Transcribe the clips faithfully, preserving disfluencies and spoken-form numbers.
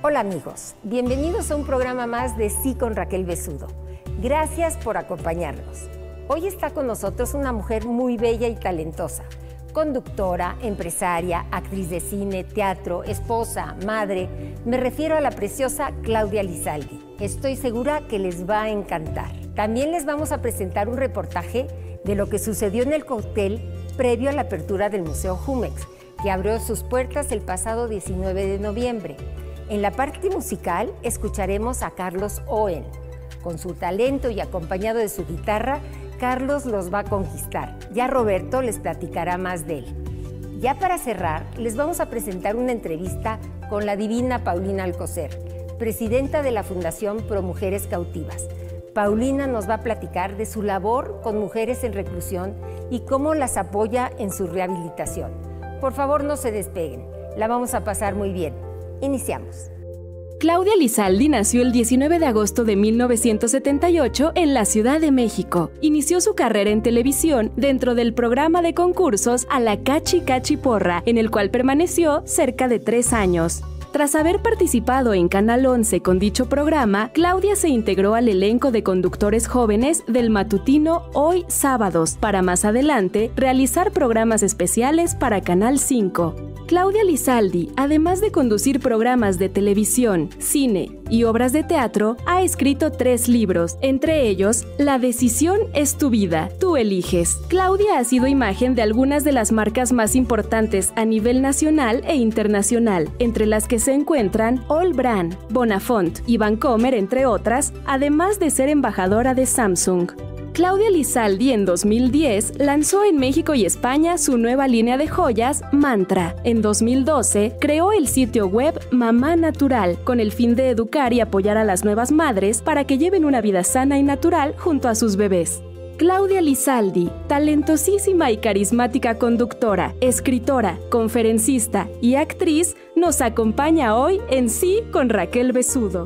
Hola amigos, bienvenidos a un programa más de Sí con Raquel Besudo. Gracias por acompañarnos. Hoy está con nosotros una mujer muy bella y talentosa, conductora, empresaria, actriz de cine, teatro, esposa, madre. Me refiero a la preciosa Claudia Lizaldi. Estoy segura que les va a encantar. También les vamos a presentar un reportaje de lo que sucedió en el cóctel previo a la apertura del Museo Jumex, que abrió sus puertas el pasado diecinueve de noviembre. En la parte musical escucharemos a Carlos Oen. Con su talento y acompañado de su guitarra, Carlos los va a conquistar. Ya Roberto les platicará más de él. Ya para cerrar, les vamos a presentar una entrevista con la divina Paulina Alcocer, presidenta de la Fundación Pro Mujeres Cautivas. Paulina nos va a platicar de su labor con mujeres en reclusión y cómo las apoya en su rehabilitación. Por favor, no se despeguen. La vamos a pasar muy bien. Iniciamos. Claudia Lizaldi nació el diecinueve de agosto de mil novecientos setenta y ocho en la Ciudad de México. Inició su carrera en televisión dentro del programa de concursos A la Cachi Cachi Porra, en el cual permaneció cerca de tres años. Tras haber participado en Canal once con dicho programa, Claudia se integró al elenco de conductores jóvenes del matutino Hoy Sábados, para más adelante realizar programas especiales para Canal cinco. Claudia Lizaldi, además de conducir programas de televisión, cine y obras de teatro, ha escrito tres libros, entre ellos La decisión es tu vida, tú eliges. Claudia ha sido imagen de algunas de las marcas más importantes a nivel nacional e internacional, entre las que se encuentran All Brand, Bonafont y Vancomer, entre otras, además de ser embajadora de Samsung. Claudia Lizaldi en dos mil diez lanzó en México y España su nueva línea de joyas, Mantra. En dos mil doce creó el sitio web Mamá Natural, con el fin de educar y apoyar a las nuevas madres para que lleven una vida sana y natural junto a sus bebés. Claudia Lizaldi, talentosísima y carismática conductora, escritora, conferencista y actriz, nos acompaña hoy en Sí con Raquel Besudo.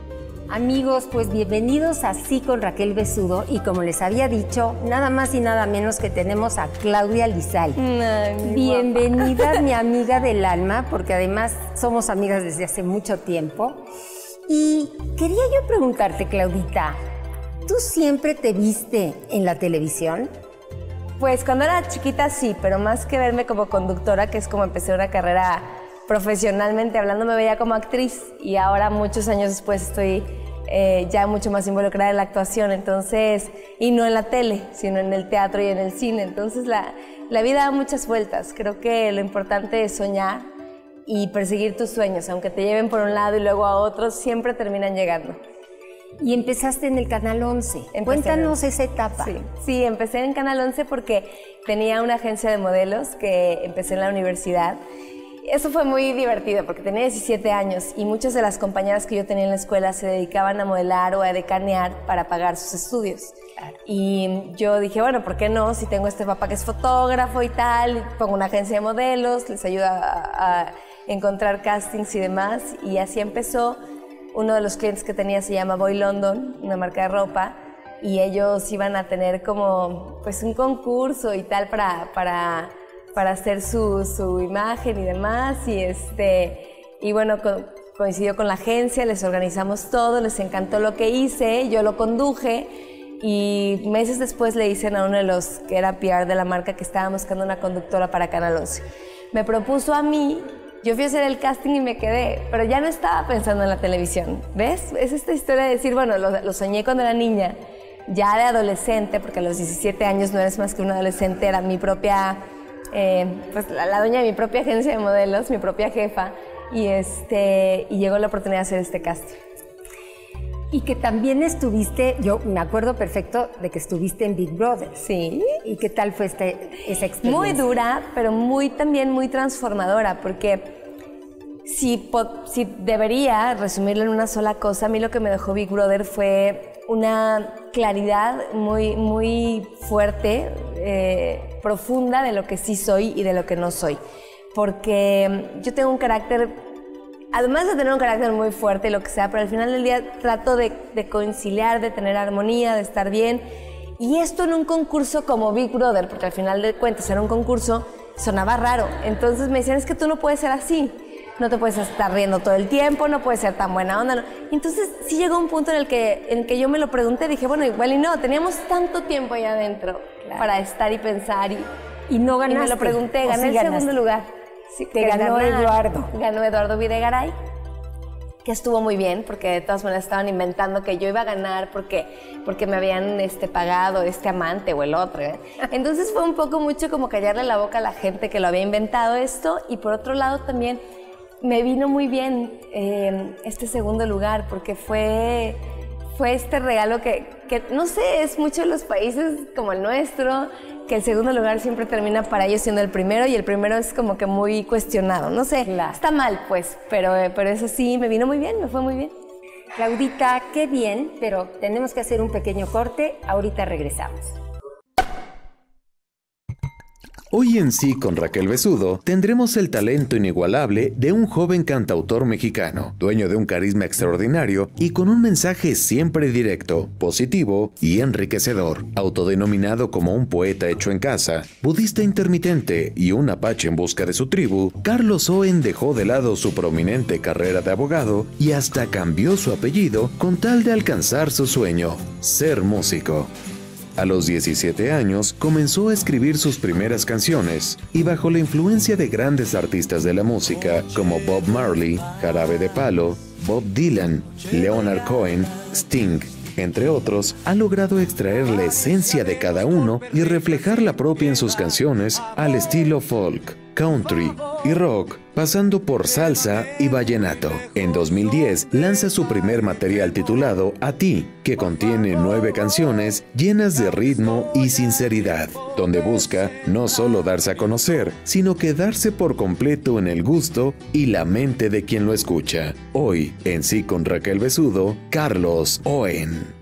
Amigos, pues bienvenidos a Sí con Raquel Besudo, y como les había dicho, nada más y nada menos que tenemos a Claudia Lizaldi. Ay, Bienvenida, guapa. Mi amiga del alma, porque además somos amigas desde hace mucho tiempo. Y quería yo preguntarte, Claudita, ¿tú siempre te viste en la televisión? Pues cuando era chiquita sí, pero más que verme como conductora, que es como empecé una carrera profesionalmente hablando, me veía como actriz, y ahora muchos años después estoy eh, ya mucho más involucrada en la actuación, entonces, y no en la tele, sino en el teatro y en el cine. Entonces la, la vida da muchas vueltas. Creo que lo importante es soñar y perseguir tus sueños, aunque te lleven por un lado y luego a otro, siempre terminan llegando. Y empezaste en el Canal once. Empecé Cuéntanos en, esa etapa. Sí, sí, empecé en Canal once porque tenía una agencia de modelos que empecé en la universidad. Eso fue muy divertido porque tenía diecisiete años y muchas de las compañeras que yo tenía en la escuela se dedicaban a modelar o a decanear para pagar sus estudios. Claro. Y yo dije, bueno, ¿por qué no? Si tengo este papá que es fotógrafo y tal, pongo una agencia de modelos, les ayuda a, a encontrar castings y demás. Y así empezó. Uno de los clientes que tenía se llama Boy London, una marca de ropa, y ellos iban a tener como pues un concurso y tal para... para para hacer su, su imagen y demás, y, este, y bueno, co coincidió con la agencia, les organizamos todo, les encantó lo que hice, yo lo conduje, y meses después le dicen a uno de los que era P R de la marca que estaba buscando una conductora para Canal once. Me propuso a mí, yo fui a hacer el casting y me quedé, pero ya no estaba pensando en la televisión, ¿ves? Es esta historia de decir, bueno, lo, lo soñé cuando era niña, ya de adolescente, porque a los diecisiete años no eres más que un adolescente, era mi propia... Eh, pues la, la dueña de mi propia agencia de modelos, mi propia jefa, y, este, y llegó la oportunidad de hacer este casting. Y que también estuviste, yo me acuerdo perfecto de que estuviste en Big Brother. Sí. ¿Y qué tal fue este, esa experiencia? Muy dura, pero muy, también muy transformadora, porque si, si debería resumirlo en una sola cosa, a mí lo que me dejó Big Brother fue una claridad muy, muy fuerte, eh, profunda de lo que sí soy y de lo que no soy. Porque yo tengo un carácter, además de tener un carácter muy fuerte y lo que sea, pero al final del día trato de, de conciliar, de tener armonía, de estar bien. Y esto en un concurso como Big Brother, porque al final de cuentas era un concurso, sonaba raro. Entonces me decían, es que tú no puedes ser así. no te puedes estar riendo todo el tiempo, no puedes ser tan buena onda. No. Entonces sí llegó un punto en el que, en el que yo me lo pregunté, dije, bueno, igual y no, teníamos tanto tiempo allá adentro claro. para estar y pensar y, y no ganaste. Y me lo pregunté, gané sí el ganaste. segundo lugar. Sí, te ganó ganar, Eduardo. Ganó Eduardo Videgaray, que estuvo muy bien, porque de todas maneras estaban inventando que yo iba a ganar porque, porque me habían este, pagado este amante o el otro. ¿eh? Entonces fue un poco mucho como callarle la boca a la gente que lo había inventado esto, y por otro lado también me vino muy bien eh, este segundo lugar, porque fue, fue este regalo que, que, no sé, es mucho de los países como el nuestro, que el segundo lugar siempre termina para ellos siendo el primero, y el primero es como que muy cuestionado. No sé, claro. está mal pues, pero, pero eso sí, me vino muy bien, me fue muy bien. Claudita, qué bien, pero tenemos que hacer un pequeño corte, ahorita regresamos. Hoy en Sí con Raquel Besudo tendremos el talento inigualable de un joven cantautor mexicano, dueño de un carisma extraordinario y con un mensaje siempre directo, positivo y enriquecedor. Autodenominado como un poeta hecho en casa, budista intermitente y un apache en busca de su tribu, Carlos Oen dejó de lado su prominente carrera de abogado y hasta cambió su apellido con tal de alcanzar su sueño, ser músico. A los diecisiete años comenzó a escribir sus primeras canciones y bajo la influencia de grandes artistas de la música como Bob Marley, Jarabe de Palo, Bob Dylan, Leonard Cohen, Sting, entre otros, ha logrado extraer la esencia de cada uno y reflejar la propia en sus canciones al estilo folk, country y rock, pasando por salsa y vallenato. En dos mil diez lanza su primer material titulado A Ti, que contiene nueve canciones llenas de ritmo y sinceridad, donde busca no solo darse a conocer, sino quedarse por completo en el gusto y la mente de quien lo escucha. Hoy, en Sí con Raquel Besudo, Carlos Oen.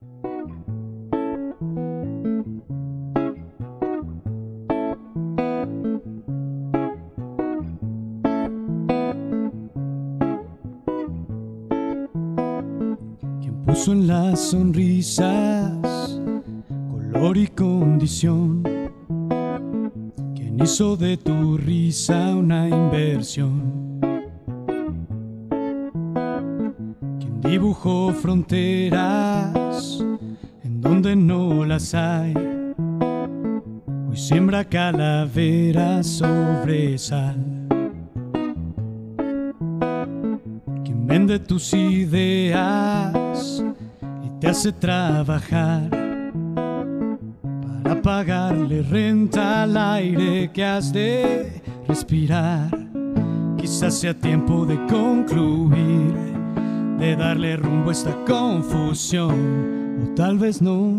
Puso en las sonrisas color y condición, quien hizo de tu risa una inversión, quien dibujó fronteras en donde no las hay, hoy siembra calaveras sobre sal, quien vende tus ideas y te hace trabajar para pagarle renta al aire que has de respirar. Quizás sea tiempo de concluir, de darle rumbo a esta confusión, o tal vez no.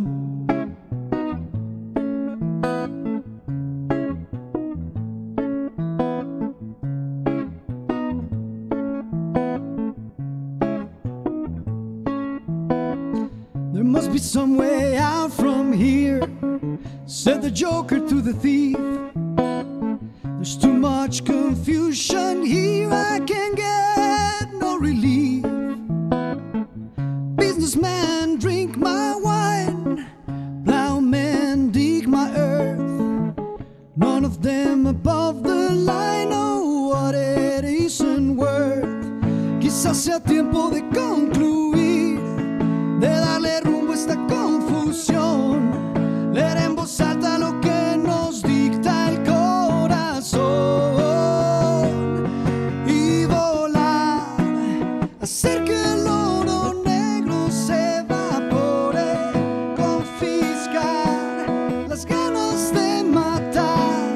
Must be some way out from here, said the joker to the thief. There's too much confusion here, I can get no relief. Businessman, drink my wine, plowman, dig my earth. None of them above the line, oh, what it isn't worth. Quizás sea tiempo de concluir, de darle rumbo a esta confusión, leer en voz alta lo que nos dicta el corazón y volar, hacer que el oro negro se evapore, confiscar las ganas de matar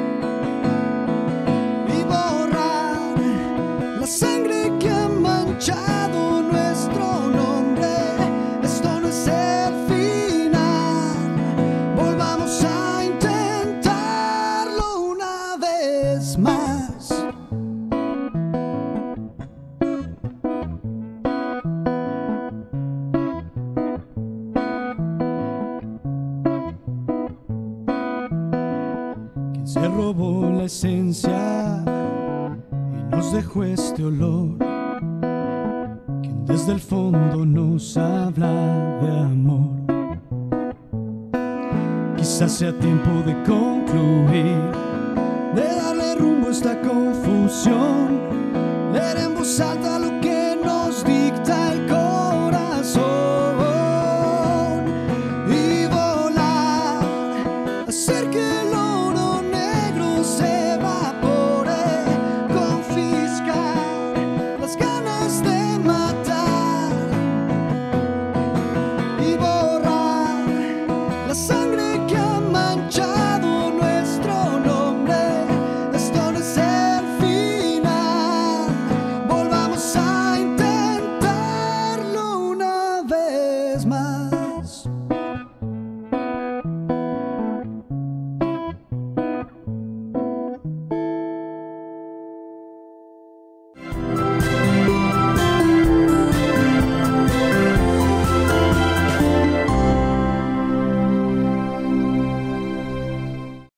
y borrar la sangre que ha manchado nuestro nombre. Se robó la esencia y nos dejó este olor, quien desde el fondo nos habla de amor. Quizás sea tiempo de concluir, de darle rumbo a esta confusión, leer en voz alta lo